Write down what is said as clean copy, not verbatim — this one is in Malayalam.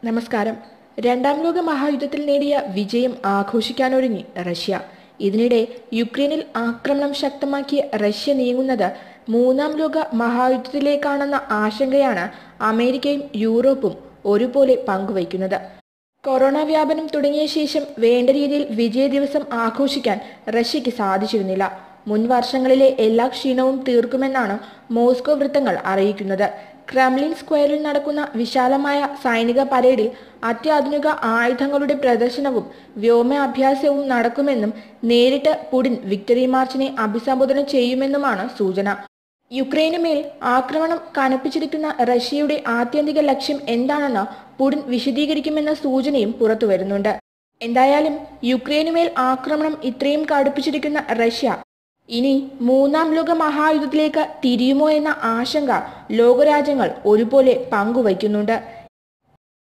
നമസ്കാരം. രണ്ടാം ലോക മഹായുദ്ധത്തിൽ നേടിയ വിജയം ആഘോഷിക്കാനൊരുങ്ങി റഷ്യ. ഇതിനിടെ യുക്രൈനിൽ ആക്രമണം ശക്തമാക്കിയ റഷ്യ നീങ്ങുന്നത് മൂന്നാം ലോക മഹായുദ്ധത്തിലേക്കാണെന്ന ആശങ്കയാണ് അമേരിക്കയും യൂറോപ്പും ഒരുപോലെ പങ്കുവയ്ക്കുന്നത്. കൊറോണ വ്യാപനം തുടങ്ങിയ ശേഷം വേണ്ട രീതിയിൽ വിജയ ദിവസം ആഘോഷിക്കാൻ റഷ്യയ്ക്ക് സാധിച്ചിരുന്നില്ല. മുൻ വർഷങ്ങളിലെ എല്ലാ ക്ഷീണവും തീർക്കുമെന്നാണ് മോസ്കോ വൃത്തങ്ങൾ അറിയിക്കുന്നത്. ക്രെംലിൻ സ്ക്വയറിൽ നടക്കുന്ന വിശാലമായ സൈനിക പരേഡിൽ അത്യാധുനിക ആയുധങ്ങളുടെ പ്രദർശനവും വ്യോമാഭ്യാസവും നടക്കുമെന്നും നേരിട്ട് പുടിൻ വിക്ടറി മാർച്ചിനെ അഭിസംബോധന ചെയ്യുമെന്നുമാണ് സൂചന. യുക്രൈനു മേൽ ആക്രമണം കനപ്പിച്ചിരിക്കുന്ന റഷ്യയുടെ ആത്യന്തിക ലക്ഷ്യം എന്താണെന്ന് പുടിൻ വിശദീകരിക്കുമെന്ന സൂചനയും പുറത്തുവരുന്നുണ്ട്. എന്തായാലും യുക്രൈനുമേൽ ആക്രമണം ഇത്രയും കടുപ്പിച്ചിരിക്കുന്ന റഷ്യ ഇനി മൂന്നാം ലോക മഹായുദ്ധത്തിലേക്ക് തിരിയുമോ എന്ന ആശങ്ക ലോകരാജ്യങ്ങൾ ഒരുപോലെ പങ്കുവയ്ക്കുന്നുണ്ട്.